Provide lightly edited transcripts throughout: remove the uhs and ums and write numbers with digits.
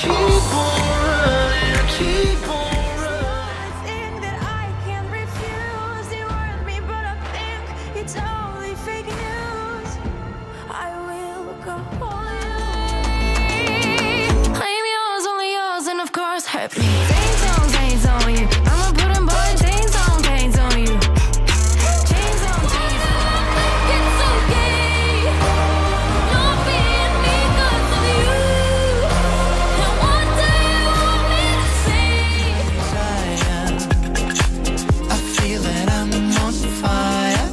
keep on running, I keep on One thing that I can't refuse. You hurt me, but I think it's only fake news. I will go on. I'm yours, only yours, and of course hurt me. Chains on you. I'ma put them boy chains on you. Chains on chains on. It's okay. Not being me 'cause of you. And what do you want me to say? I feel that I'm on fire.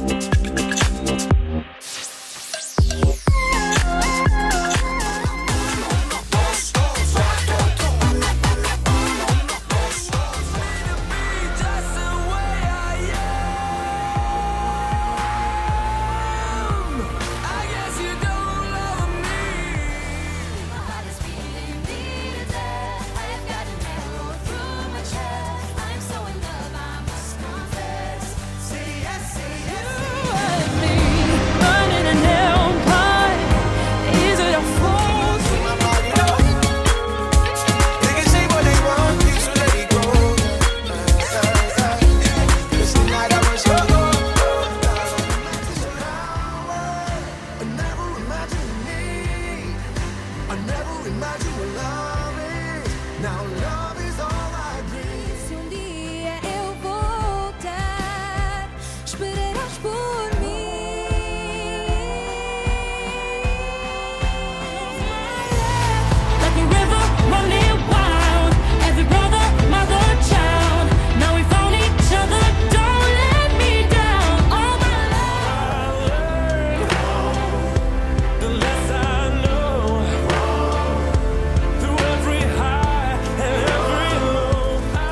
I never imagined what love is. Now love is all I breathe. Se dia eu voltar, esperarás por mim. Like a river running wild, every brother, mother, child. Now we found each other, don't let me down. All my life, The less I know, through every high and every low.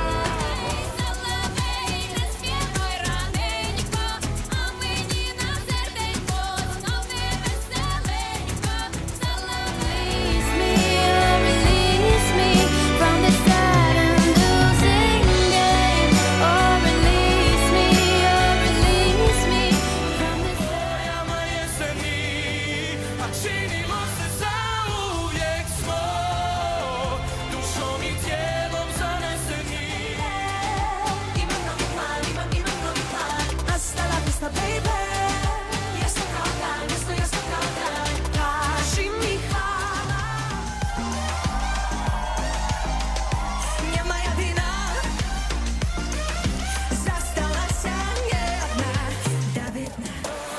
release me from this sad and losing game. Oh, release me from this Amanheceni, odcieni mocne załój smo, duszą i cielom zaneseni. Imam nowy plan. Hasta la vista, baby. Jest to prawda. Kaži mi hala. Nie moja wina. Zastala się jedna. Dawidna.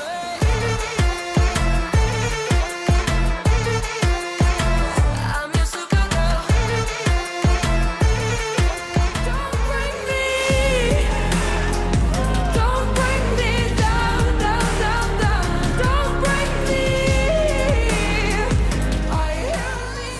I'm your supergirl. Don't bring me down. Don't bring me. I only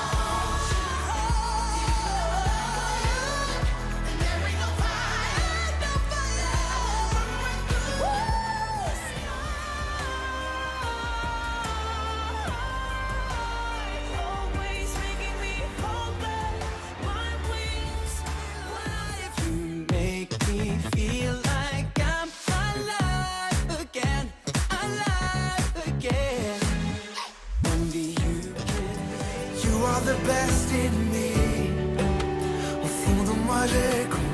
always making me hold back my wings. You make me feel like I'm alive again. Only you can. You are the best in me. Au fond de moi j'ai compris.